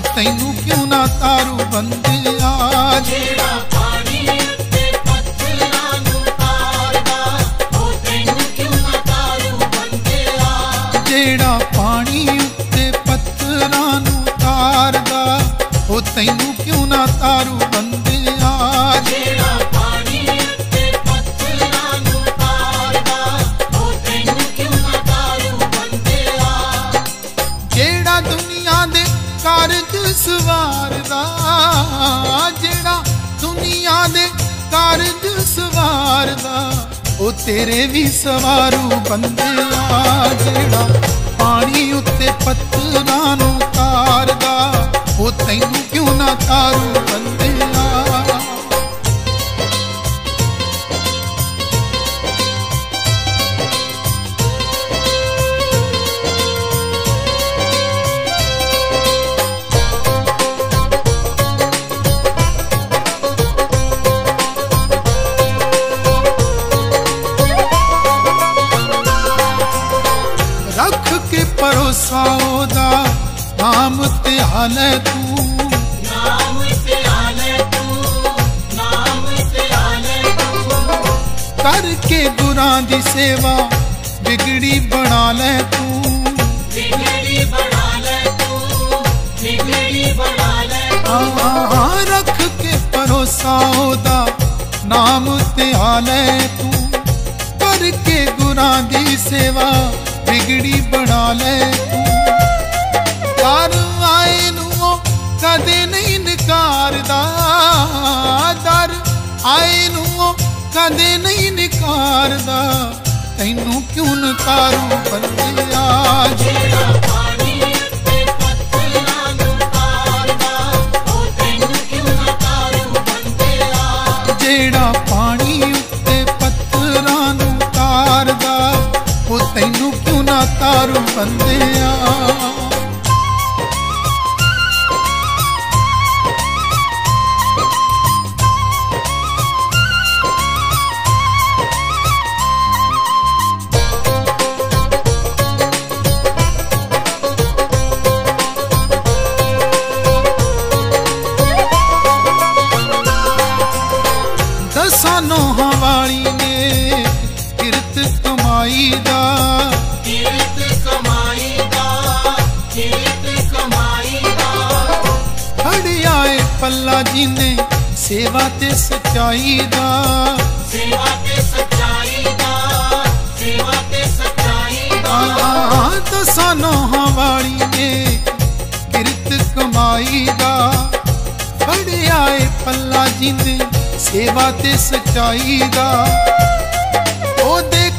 तैनू क्यों ना तारू बंदिया। जेड़ा पानी उत्ते पत्थरां नूं तारदा, ओ तैनू क्यों ना तारू बंदिया। जेड़ा पानी उत्ते पत्थरां नूं तारदा, ओ तैनू क्यों ना तारू बंदिया। जेड़ा पानी उत्ते पत्थरां नूं तारदा, ओ तैनू क्यों ना तारू बंदिया। जेड़ा दुनिया दे कारज सवारदा, जेड़ा दुनिया दे कारज सवारदा, ओ तेरे भी सवारू बंदिया। जेड़ा पानी उत्ते पत्थरां नूं तारदा, ओ तैनू क्यों ना तारू बंदिया। रख के भरोसा ओदा नाम ते हाले तू, नाम ते आले तू, नाम ते आले तू। करके गुरां दी सेवा बिगड़ी बना ले तू। बिगड़ी बना ले तू, बिगड़ी बना ले तू। रख के भरोसा ओदा नाम ते हाले तू, करके गुरां दी सेवा बिगड़ी बना ले तू। दर आए नूं कदे नहीं निकारदा, दर आए नूं कदे नहीं निकारदा, तैनू क्यों नकारू बंदिया। जेड़ा पानी उत्ते पत्थरां नूं तारदा, ओ तैनू क्यों ना तारू बंदिया। जेड़ा पानी उत्ते पत्थरां नूं तारदा, ओ तैनू क्यों ना तारू बंदिया। दसां नोहां वाली ने किरत कमाई दा, किरत कमाई दा, किरत कमाई दा। फड़िया ए पल्ला जिने सेवा ते सच्चाई दा। सेवा ते सच्चाई दा, सेवा ते सच्चाई दा। दसां नोहां वाली ने किरत कमाई दा, फड़िया ए पल्ला जिने सेवा ते सच्चाई दा। ओदे